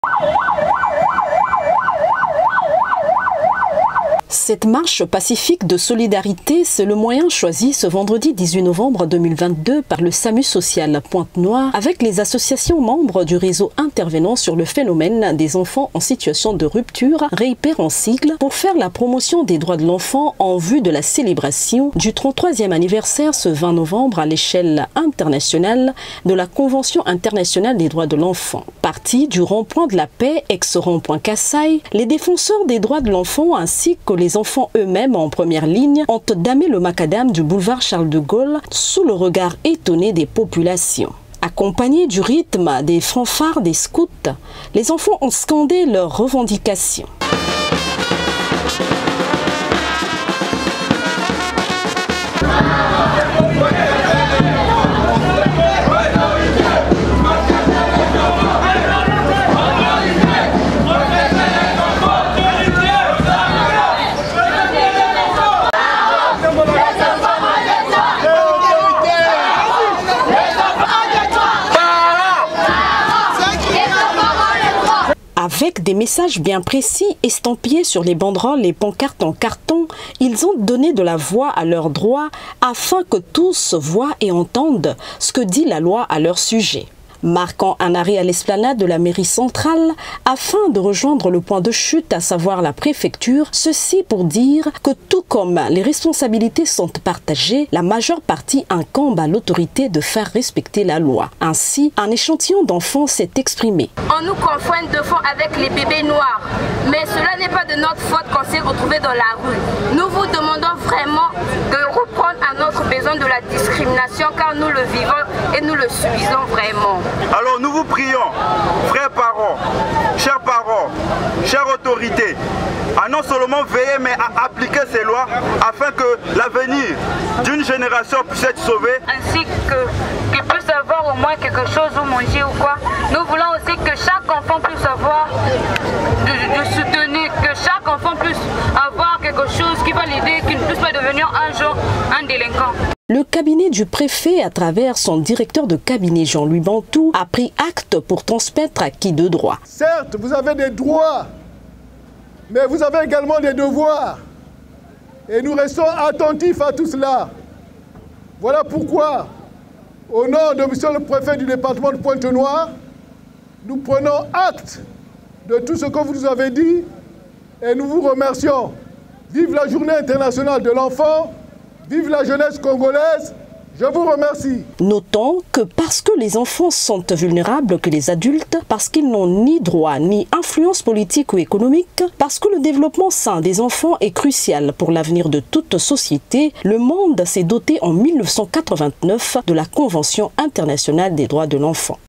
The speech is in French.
Cette marche pacifique de solidarité, c'est le moyen choisi ce vendredi 18 novembre 2022 par le SAMU social Pointe-Noire avec les associations membres du réseau intervenant sur le phénomène des enfants en situation de rupture, REIPER en sigle, pour faire la promotion des droits de l'enfant en vue de la célébration du 33e anniversaire ce 20 novembre à l'échelle internationale de la Convention internationale des droits de l'enfant. Partis du rond-point de la paix, ex-rond-point Kassai, les défenseurs des droits de l'enfant ainsi que les enfants eux-mêmes en première ligne ont damé le macadam du boulevard Charles de Gaulle sous le regard étonné des populations. Accompagnés du rythme des fanfares des scouts, les enfants ont scandé leurs revendications. Avec des messages bien précis estampillés sur les banderoles et pancartes en carton, ils ont donné de la voix à leurs droits afin que tous voient et entendent ce que dit la loi à leur sujet. Marquant un arrêt à l'esplanade de la mairie centrale afin de rejoindre le point de chute, à savoir la préfecture, ceci pour dire que tout comme les responsabilités sont partagées, la majeure partie incombe à l'autorité de faire respecter la loi. Ainsi, un échantillon d'enfants s'est exprimé. On nous confond de fond avec les bébés noirs, mais cela n'est pas de notre faute qu'on s'est retrouvés dans la rue. Nous vous demandons vraiment de reprendre à notre besoin de la discrimination car nous le vivons et nous le subissons vraiment. Alors nous vous prions, frères parents, chères autorités, à non seulement veiller mais à appliquer ces lois afin que l'avenir d'une génération puisse être sauvé. Ainsi qu'ils puissent avoir au moins quelque chose où manger ou quoi. Nous voulons aussi que chaque enfant puisse avoir du soutenu, que chaque enfant puisse avoir quelque chose qui va l'aider, qu'il ne puisse pas devenir un jour un délinquant. Le cabinet du préfet, à travers son directeur de cabinet Jean-Louis Bantou, a pris acte pour transmettre acquis de droit. Certes, vous avez des droits, mais vous avez également des devoirs. Et nous restons attentifs à tout cela. Voilà pourquoi, au nom de monsieur le préfet du département de Pointe-Noire, nous prenons acte de tout ce que vous nous avez dit et nous vous remercions. Vive la Journée internationale de l'enfant. Vive la jeunesse congolaise, je vous remercie. Notons que parce que les enfants sont vulnérables que les adultes, parce qu'ils n'ont ni droit ni influence politique ou économique, parce que le développement sain des enfants est crucial pour l'avenir de toute société, le monde s'est doté en 1989 de la Convention internationale des droits de l'enfant.